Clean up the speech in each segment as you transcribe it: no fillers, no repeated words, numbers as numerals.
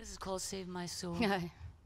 This is called Save My Soul. Yeah.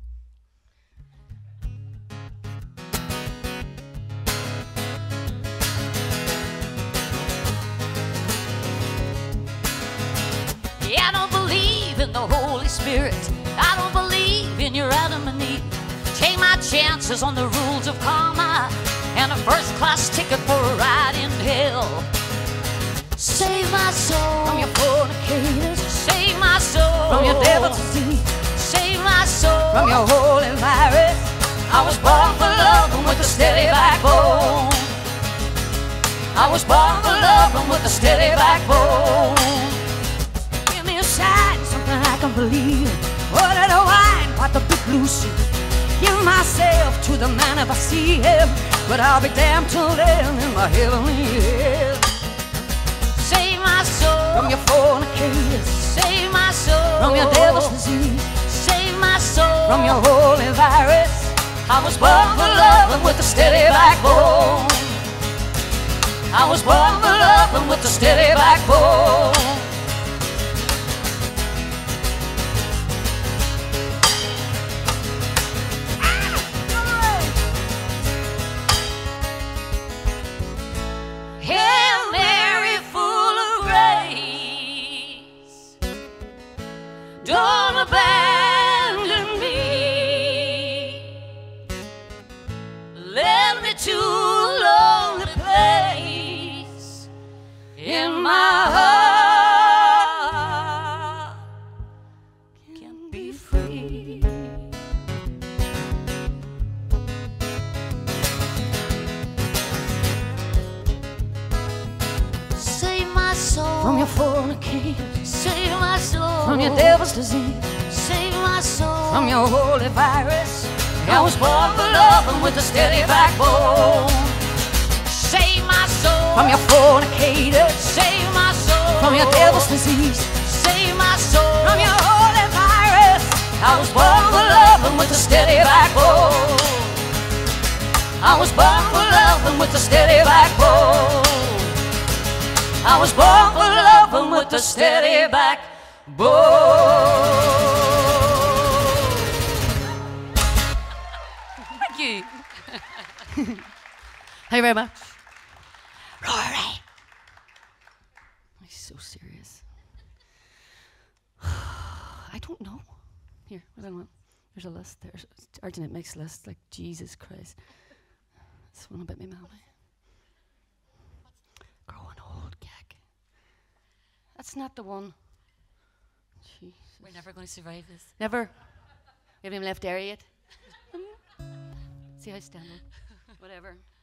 I don't believe in the Holy Spirit. I don't believe in your Adam and Eve. Take my chances on the rules of karma and a first-class ticket for a ride in hell. Save my soul From your fornicators, Save my soul from your devil's disease, Save my soul from your holy virus. I was born for love and with a steady backbone. I was born for love and with a steady backbone. Give me a sign, something I can believe. Order the wine, what the big blue sea. Give myself to the man if I see him, but I'll be damned till then in my heavenly hell. Save my soul From your fornicators, Save my soul from your devil's disease, Save my soul from your holy virus. I was born for love and with a steady backbone. I was born for love and with a steady backbone. Hail Mary, full of grace, don't abandon me. Led me to a lonely place in my heart. Can't be free. Save my soul From your fornicators, Save my soul from your devil's disease, Save my soul from your holy virus. I was born for love and with a steady backbone. Save my soul From your fornicators, Save my soul from your devil's disease, Save my soul from your holy virus. I was born for love and with a steady backbone. I was born for love and with a steady backbone. I was born for love and with a steady backbone. Thank you. Thank you very much. Rory. He's so serious. I don't know. Here, I don't know. There's a list. There's Arginate makes lists like Jesus Christ. This one about me, Melanie. Growing old gag. That's not the one. Jesus. We're never going to survive this. Never. We haven't even left area yet. See how I stand up. Whatever.